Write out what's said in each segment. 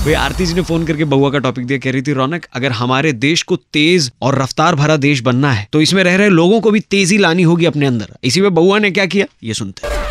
भाई आरती जी ने फोन करके बउआ का टॉपिक दिया, कह रही थी रौनक अगर हमारे देश को तेज और रफ्तार भरा देश बनना है तो इसमें रह रहे लोगों को भी तेजी लानी होगी अपने अंदर। इसी में बउआ ने क्या किया ये सुनते हैं।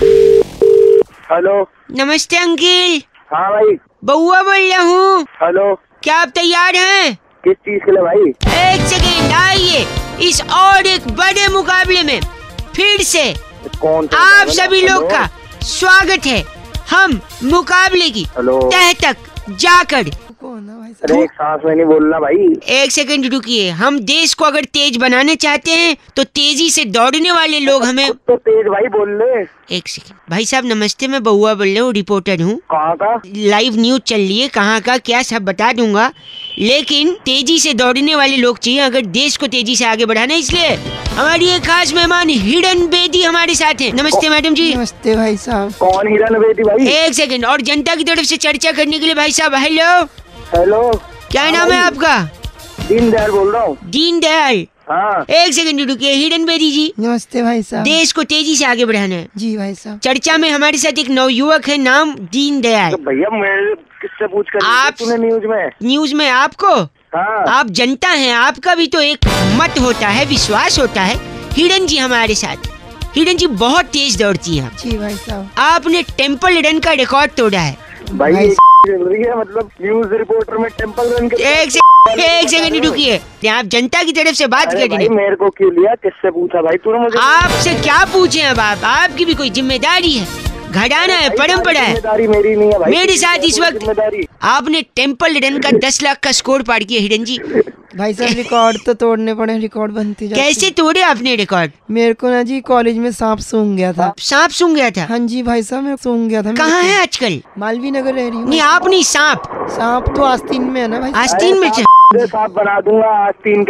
हेलो। नमस्ते अंकिल। हाँ भाई। बउआ बोल रहा हूँ। हेलो। क्या आप तैयार हैं? किस चीज के लिए भाई? एक सेकेंड, आइए इस और एक बड़े मुकाबले में फिर से कौन आप सभी लोग का स्वागत है। हम मुकाबले की तह तक जाकर अरे एक सांस में नहीं बोलना भाई। एक सेकंड रुकिए। हम देश को अगर तेज बनाना चाहते हैं तो तेजी से दौड़ने वाले लोग हमें तो तेज भाई बोल ले। एक सेकंड भाई साहब, नमस्ते, मैं बउआ बोल रहा हूँ, रिपोर्टर हूँ। कहाँ का? लाइव न्यूज चल रही है, कहाँ का क्या सब बता दूंगा, लेकिन तेजी से दौड़ने वाले लोग चाहिए अगर देश को तेजी से आगे बढ़ाना है। इसलिए हमारी एक खास मेहमान हिरन बेदी हमारे साथ है। नमस्ते मैडम जी। नमस्ते भाई साहब। कौन हिरन बेदी भाई? एक सेकंड, और जनता की तरफ से चर्चा करने के लिए भाई साहब हेलो। हेलो। क्या नाम है आपका? दीनदयाल बोल रहा हूँ। दीनदयाल। हाँ। एक सेकंड रुकिए। हिरन बेदी जी। नमस्ते भाई साहब। देश को तेजी से आगे बढ़ाना है। जी भाई साहब। चर्चा में हमारे साथ एक नवयुवक है, नाम दीनदयाल। तो भैया मैं किससे पूछ कर आप तूने न्यूज में आपको? हाँ। आप जनता हैं, आपका भी तो एक मत होता है, विश्वास होता है। हिरन जी हमारे साथ। हिरन जी बहुत तेज दौड़ती हैं। जी भाई साहब। आपने टेम्पल रन का रिकॉर्ड तोड़ा है भाई। मतलब न्यूज रिपोर्टर में टेम्पल रन कर। एक सेकंड रुकिए, आप जनता की तरफ से बात कर रहे हैं। मेरे को क्यों लिया? किससे पूछा भाई तूने मुझे? आपसे क्या पूछे अब आप? आपकी भी कोई जिम्मेदारी है, घराना है, परंपरा है। जिम्मेदारी मेरी नहीं है भाई। मेरे साथ इस वक्त आपने टेम्पल रन का 10 लाख का स्कोर पार किया हिरन जी। भाई साहब रिकॉर्ड तो तोड़ने पड़े, रिकॉर्ड बनती जाती। कैसे तोड़े आपने रिकॉर्ड? मेरे को ना जी कॉलेज में सांप सूंघ गया था। सांप सूंघ गया था? हाँ जी भाई साहब, मैं सूंघ गया था। कहाँ है आजकल? मालवीय नगर रह रही हूँ। नहीं आप नहीं, सांप। सांप तो आस्तीन में है ना भाई। आस्तीन में? सांप बना दूंगा आस्तीन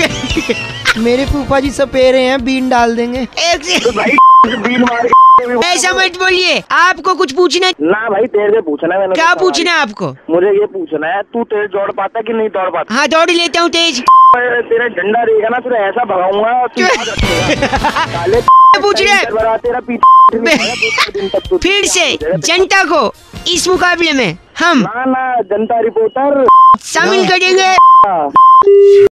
के। मेरे फूफा जी सपेरे हैं, बीन डाल देंगे। तो भाई बीन मार ऐसा मत बोलिए। आपको कुछ पूछना है? ना भाई तेरे से पूछना है। क्या पूछना है आपको? मुझे ये पूछना है तू तेज दौड़ पाता कि नहीं दौड़ पाता? हाँ दौड़ लेता हूँ तेज। तेरा डंडा रहेगा ना तुझे ऐसा भगाऊंगा पूछ रहे तेरा फिर से जनता को इस मुकाबले में हम ना जनता रिपोर्टर शामिल करेंगे।